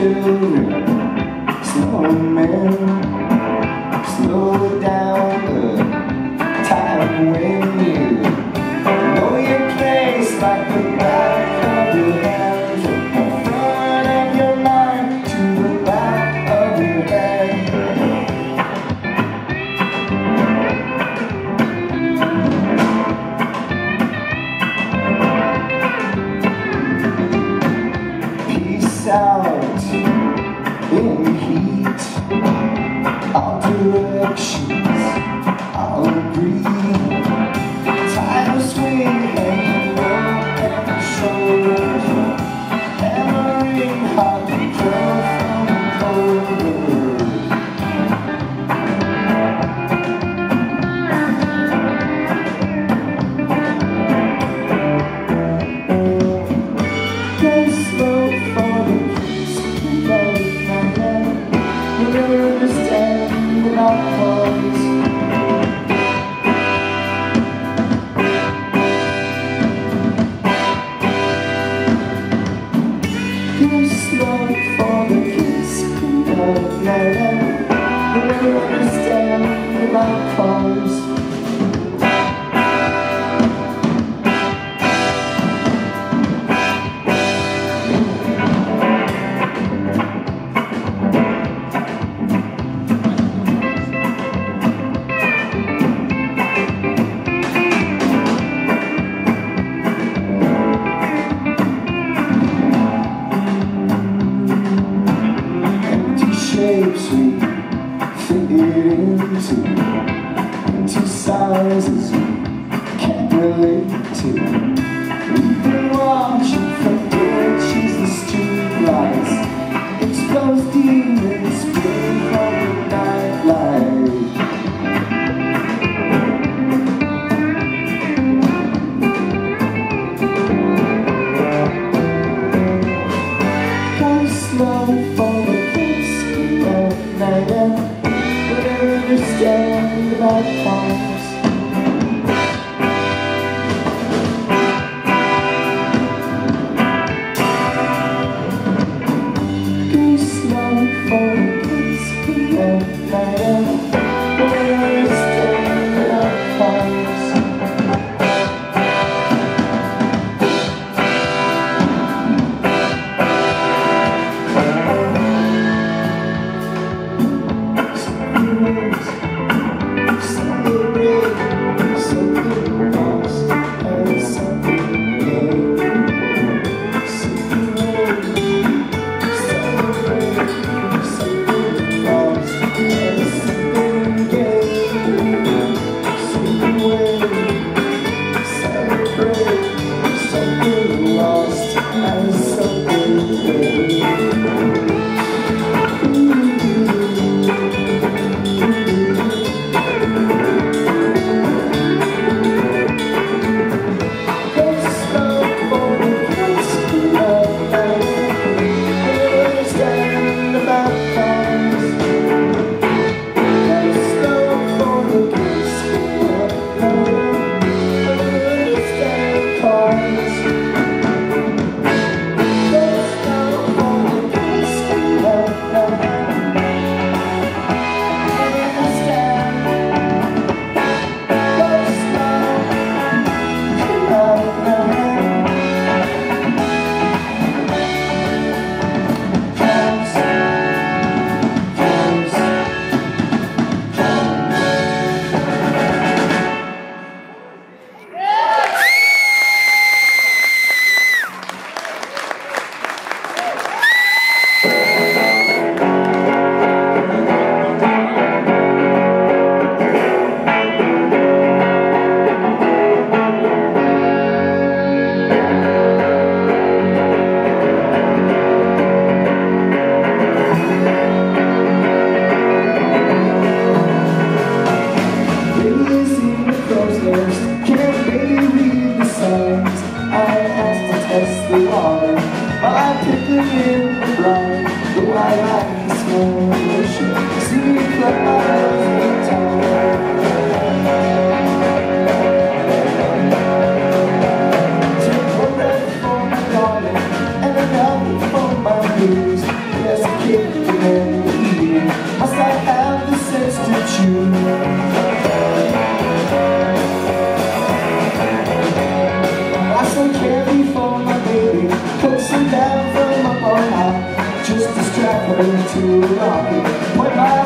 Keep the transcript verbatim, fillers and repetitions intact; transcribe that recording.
children, snowmen, slow down the time when you know your place like the back of your hand, from the front of your mind to the back of your head. Peace out in heat, all directions, all agree. Time swing hanging over the shoulders, hammering hard to draw from the cold. Go slow for the kiss, love my love. You'll never understand without pause. Go slow for the kiss, love my love. You'll never understand without pause. Shapes we fit into, into sizes we can't relate to. We've been watching from ditches the street lights, exposed demons spring from the nightlight. Go slow for the I never understand about pause. Go slow for a kiss, I never understand about pause. Yes, and eating. Must I have the sense to choose? Buy some candy for my baby, cook some down from up on high, just to strap her to a rocket. Point my